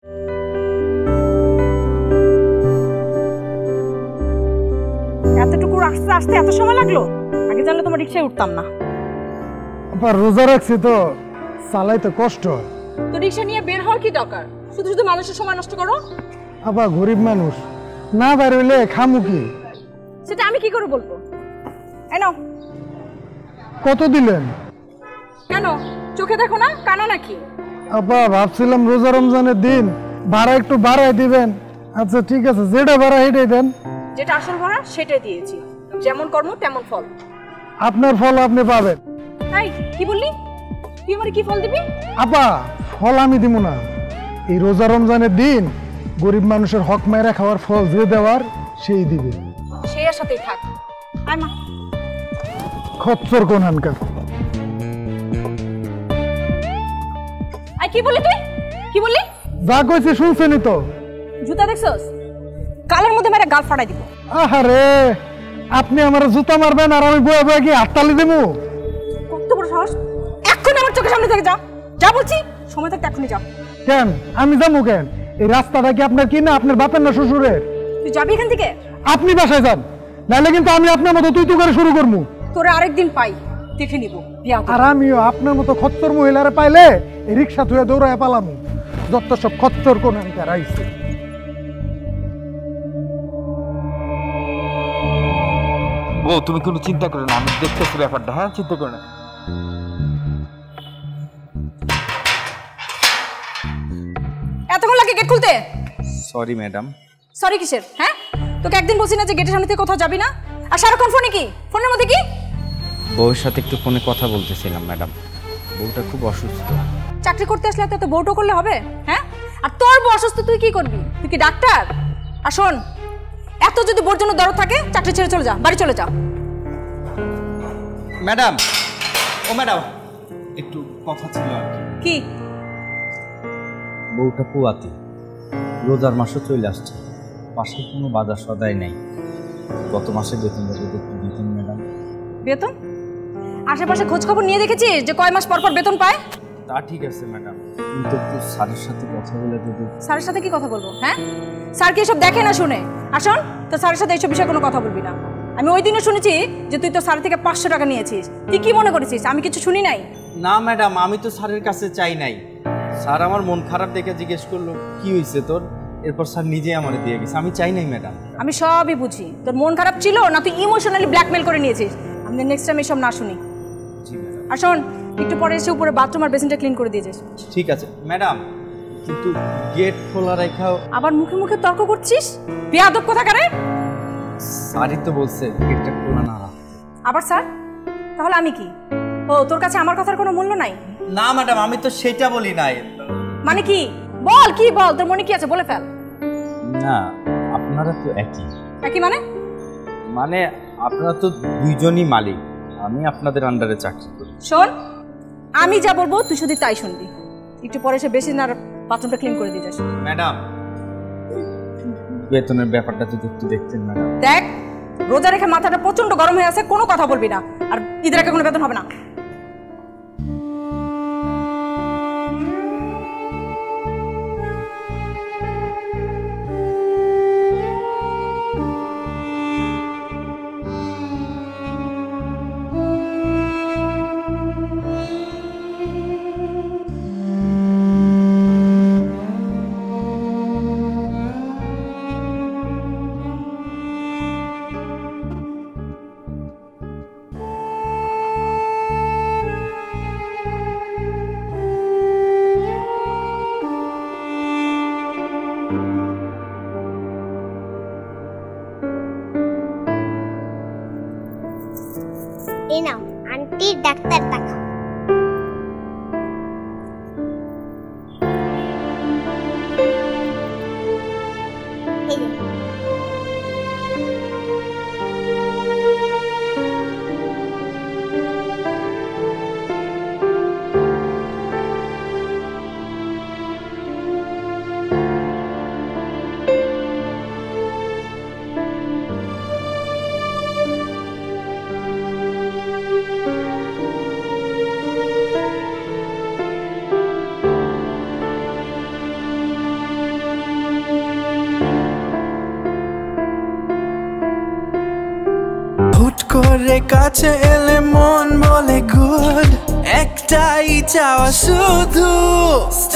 এতটুকু আসতে আসতে এত সময় লাগলো? আগে জানলে তোমার রিক্সায় উঠতাম না। আপা রোজা রাখছি তো, চালাইতে কষ্ট হয়। তো রিক্সা নিয়ে বের হওয়ার কি দরকার? শুধু শুধু মানুষের সময় নষ্ট করো। আপা গরিব মানুষ, না বের হইলে খামু কি? সেটা আমি কি করে বলবো? এই নাও। কত দিলেন? কেন চোখে দেখো না, কানা নাকি? আপা ভাবছিলাম রোজা রমজানের দিন ভাড়া একটু বাড়াই দিবেন। আচ্ছা ঠিক আছে, যেটা ভাড়া সেটাই দেন। যেটা আসল ভাড়া সেটাই দিয়েছি। যেমন কর্ম তেমন ফল। আপনার ফল আপনি পাবেন। তাই কি বললি? তুই আমারে কি ফল দিবি? আপা ফল আমি দিব না, এই রোজা রমজানের দিন গরিব মানুষের হক মাইরা খাওয়ার ফল যে দেওয়ার সেই দিবে। সে এর সাথেই থাক। আয় মা। খচ্চর কোন হানকার। আয় কি বললি তুই? কি বললি? যা কইছি শুনছেনই তো। জুতা দেখছস? গালের মধ্যে মেরে গাল ফাটাই দিব। আহারে, আপনি আমার জুতা মারবেন আর আমি বয়ে বয়ে কি হাততালি দেবো? কত বড় সাহস! এখন আমার চোখের সামনে থেকে যা। যা বলছি, সময় থাকতে এখনই যা। কেন আমি যাবো কেন? এই রাস্তাটা কি আপনার কি না আপনার বাপের না শ্বশুরের? তুই যাবি এখান থেকে? আপনি বাসায় যান, নাহলে কিন্তু আমি আপনার মতো তুই তুই করে শুরু করবো। তোরে আরেকদিন পাই দেখে নিব। আর আমিও আপনার মতো খচ্চর মহিলারে পাইলে এই রিক্সা থুয়ে দৌড়ায় পালামু। যত সব খচ্চর কোন হানকার আইছে। ও তুমি কোনো চিন্তা করো না, আমি দেখতেছি ব্যাপারটা। হ্যাঁ চিন্তা করো না। এতক্ষণ লাগে গেট খুলতে? Sorry madam. সরি কিসের? হ্যাঁ তোকে একদিন বলছি না যে গেটের সামনে থেকে কোথাও যাবি না? আর সারাক্ষণ ফোনে কি? ফোনের মধ্যে কি? বউয়ের সাথে একটু ফোনে কথা বলতেছিলাম ম্যাডাম। বউটা খুব অসুস্থ। চাকরি করতে আসলে তো বউটো করলে হবে? হ্যাঁ আর তোর বউ অসুস্থ, তুই কি করবি? তুই কি ডাক্তার? আর শোন, এত যদি বোর জন্য দরদ থাকে চাকরি ছেড়ে চলে যা, বাড়ি চলে যা। ম্যাডাম, ও ম্যাডাম একটু কথা ছিল আর কি? বউটা পুয়াতি, রোজার মাসও চলে আসছে, পাশে কোনো বাজার সদাই নেই। গত মাসে বেতন যদি একটু দিতেন ম্যাডাম। বেতন? আশেপাশে খোঁজ খবর নিয়ে দেখেছিস যে কয় মাস পর পর বেতন পায়? তা ঠিক আছে ম্যাডাম, কিন্তু একটু স্যারের সাথে কথা বলে যদি। স্যারের সাথে কি কথা বলবো? হ্যাঁ স্যার কি এসব দেখে না শুনে? আসুন তো, স্যারের সাথে এইসব বিষয়ে কোনো কথা বলবি না। আমি ওই দিনও শুনেছি যে তুই তো স্যার থেকে 500 টাকা নিয়েছিস। তুই কি মনে করেছিস আমি কিছু শুনি নাই? না ম্যাডাম, আমি তো স্যারের কাছে চাই নাই। স্যার আমার মন খারাপ দেখে জিজ্ঞেস করলো কি হয়েছে তোর, এরপর স্যার নিজে আমারে দিয়ে গেছে। আমি চাই নাই ম্যাডাম। আমি সবই বুঝি। তোর মন খারাপ ছিল না তুই ইমোশনালি ব্ল্যাকমেল করে নিয়েছিস। আমি নেক্সট টাইম এসব না শুনি। জি ম্যাডাম। আর শোন, একটু পরে এসে উপরে বাথরুম আর বেসিনটা ক্লিন করে দিয়েছিস। ঠিক আছে ম্যাডাম, কিন্তু গেট খোলা রাখাও। আবার মুখে মুখে তর্ক করছিস? বেয়াদব কোথাকারে! স্যারই তো বলছে গেটটা খোলা না রাখতে। আবার স্যার? তাহলে আমি কি? ও তোর কাছে আমার কথার কোনো মূল্য নাই? না ম্যাডাম, আমি তো সেটা বলি নাই। মানে কি? বল, কি বল, তোর মনে কি আছে বলে ফেল। না, আপনারা তো একই। একই মানে? মানে আপনারা তো দুইজনই মালিক, আমি আপনাদের আন্ডারে চাকরি করি। শোন, আমি যা বলবো তুই শুধু তাই শুনবি। একটু পরে এসে বেসিন আর বাথরুমটা ক্লিন করে দিয়ে যাস। ম্যাডাম, বেতনের ব্যাপারটা যদি একটু দেখতেন ম্যাডাম। দেখ, রোজা রেখে মাথাটা প্রচন্ড গরম হয়ে আছে, কোনো কথা বলবি না। আর ঈদের আগে কোনো বেতন হবে না। এই নাও আন্টির ডাক্তার টাকা। এই যে। করে কাছে এলে মন বলে গুড, একটাই চাওয়া শুধু